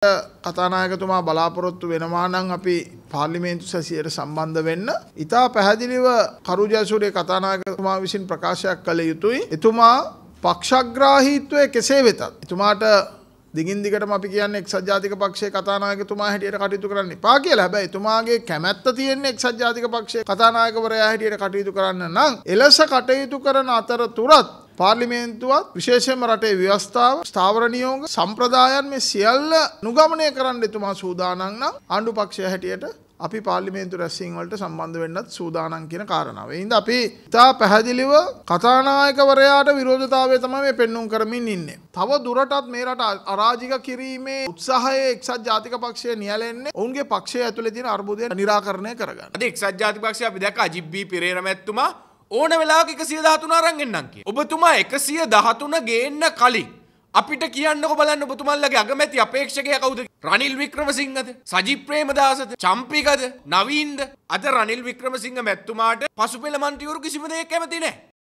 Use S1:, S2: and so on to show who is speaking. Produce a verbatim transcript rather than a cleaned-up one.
S1: කතානායකතුමා බලාපොරොත්තු වෙනවා නම් අපි පාර්ලිමේන්තු සැසියට සම්බන්ධ වෙන්න ඉතා පැහැදිලිව කරු ජයසූරිය කතානායකතුමා විසින් ප්‍රකාශයක් කළ යුතුයි. එතුමා පක්ෂග්‍රාහීත්වය කෙසේ වෙතත් එතුමාට දිගින් දිගටම අපි කියන්නේ එක්සත් ජාතික පක්ෂයේ කතානායකතුමා හැටියට කටයුතු කරන්න එපා කියලා. හැබැයි එතුමාගේ කැමැත්ත තියෙන්නේ එක්සත් ජාතික පක්ෂයේ කතානායකවරයා හැටියට කටයුතු කරන්න නම් එලෙස කටයුතු කරන අතරතුරත් පාර්ලිමේන්තුවත් විශේෂයෙන්ම රටේ ව්‍යවස්ථාව ස්ථාවර නියෝග සම්ප්‍රදායන් මේ සියල්ල අනුගමනය කරන්න එතුමා සූදානම් නම් ආණ්ඩු පක්ෂය හැටියට අපි පාර්ලිමේන්තු රැස්වීම වලට සම්බන්ධ වෙන්නත් සූදානම් කියන කාරණාව. ඒ හින්දා අපි ඉතා පැහැදිලිව කතානායකවරයාට විරෝධතාවය තමයි මේ පෙන්눔 කරමින් ඉන්නේ. තව දුරටත් මේ රට අරාජික කිරීමේ උත්සාහයේ එක්සත් ජාතික පක්ෂය නියැලෙන්නේ ඔවුන්ගේ පක්ෂය ඇතුලේ තියෙන අර්බුදය නිරාකරණය කරගන්න.
S2: අද එක්සත් ජාතික පක්ෂය අපි දැක්ක අජිත් බී පෙරේරා මැතිතුමා ඕන වෙලාවක එකසිය දහතුන අරන් එන්නම් කියලා. ඔබතුමා එකසිය දහතුන ගේන්න කලින් අපිට කියන්නකො බලන්න ඔබතුමන්ලගේ අගමැති අපේක්ෂකයා කවුද? රනිල් වික්‍රමසිංහද? සජිත් ප්‍රේමදාසද? චම්පිකද? නවීන්ද? අද රනිල් වික්‍රමසිංහ මැතිතුමාට පසුපෙළ මන්ත්‍රීවරු කිසිම දෙයක් කැමති නැහැ.